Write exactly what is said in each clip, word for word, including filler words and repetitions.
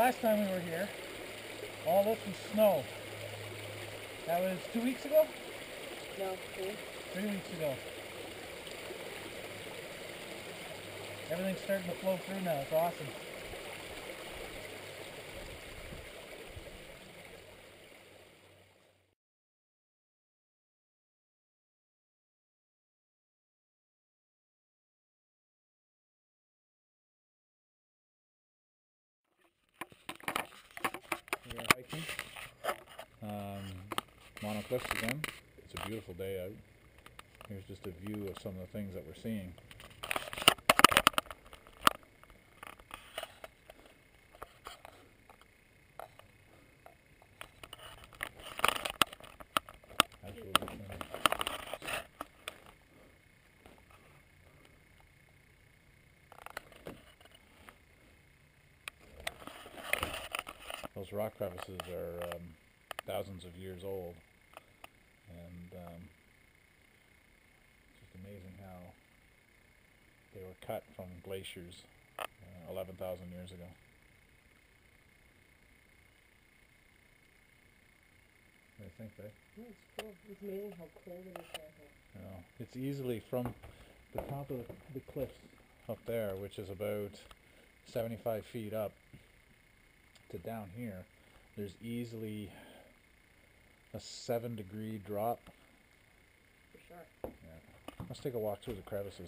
last time we were here, all this was snow. That was two weeks ago? No, three. Three weeks ago. Everything's starting to flow through now. It's awesome. We are hiking. Um, Mono Cliffs again. It's a beautiful day out. Here's just a view of some of the things that we're seeing. Absolutely stunning. Those rock crevices are um, thousands of years old, and um, it's just amazing how they were cut from glaciers uh, eleven thousand years ago. What do you think, Dave? Yeah, it's cool. It's amazing how cold it is down here. You know, it's easily from the top of the, the cliffs up there, which is about seventy-five feet up, to down here. There's easily a seven degree drop. For sure. Yeah. Let's take a walk through the crevices.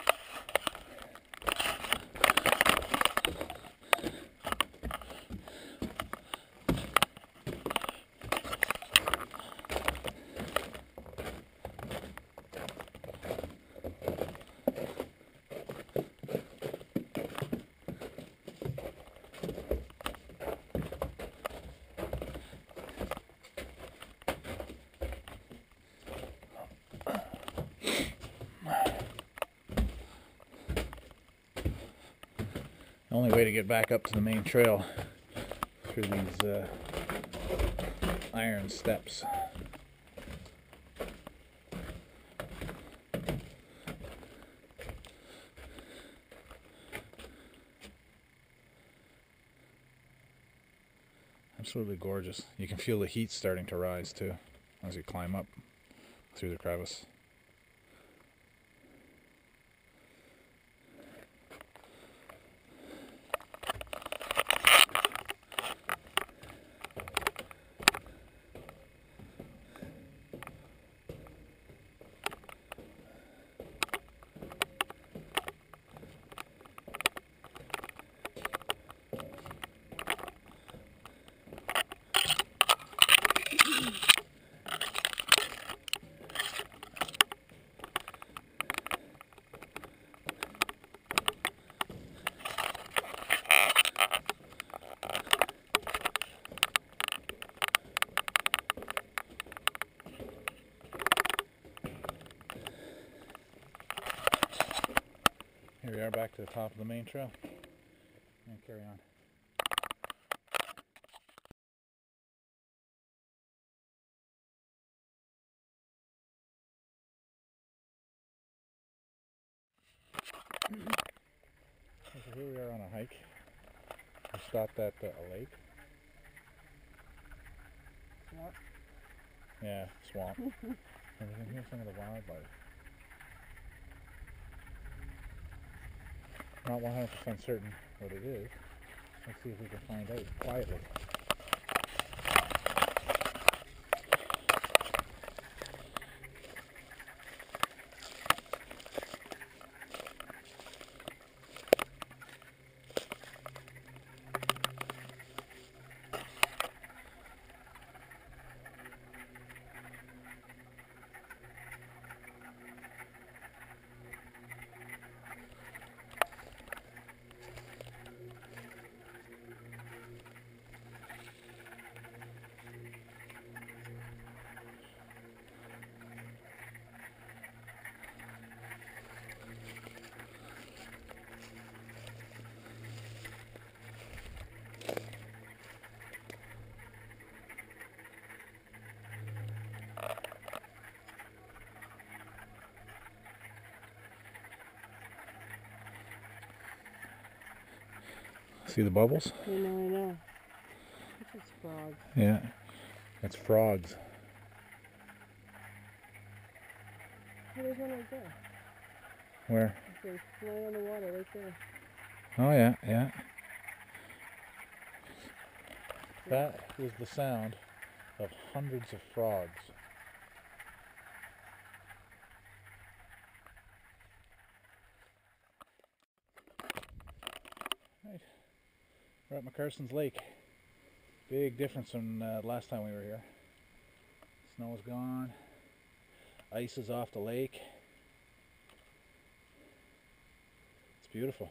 The only way to get back up to the main trail through these uh, iron steps. Absolutely gorgeous. You can feel the heat starting to rise too as you climb up through the crevice. Here we are back to the top of the main trail. And carry on. So here we are on a hike. We stopped at uh, a lake. Swamp. Yeah, swamp. And we can hear some of the wildlife. Not one hundred percent certain what it is. Let's see if we can find out quietly. See the bubbles? I know, I know. This is frogs. Yeah, that's frogs. Oh, there's one right there. Where? There's flying on the water right there. Oh yeah, yeah. That is the sound of hundreds of frogs. Right. We're at McCarson's Lake. Big difference from uh, last time we were here. Snow is gone. Ice is off the lake. It's beautiful.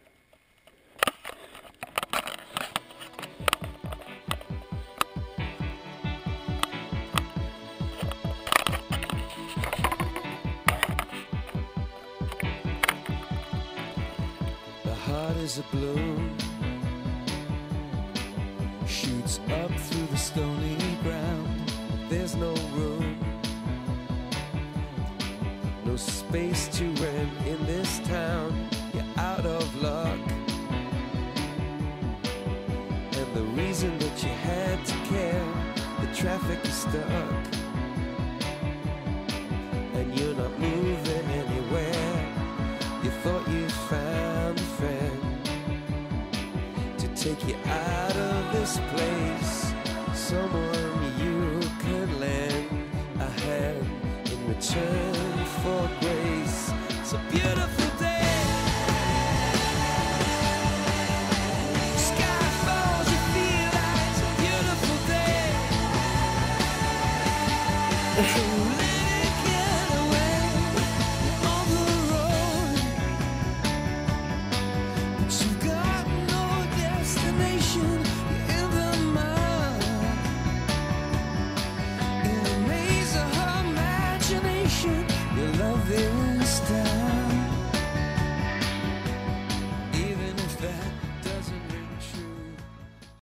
The heart is a balloon, shoots up through the stony ground. There's no room, no space to rent in this town. You're out of luck, and the reason that you had to care, the traffic is stuck, and you're not moving anywhere. You thought you found a friend to take you out of this place, someone you could lend a hand in return for grace. It's a beautiful day, sky falls, you feel like it's a beautiful day.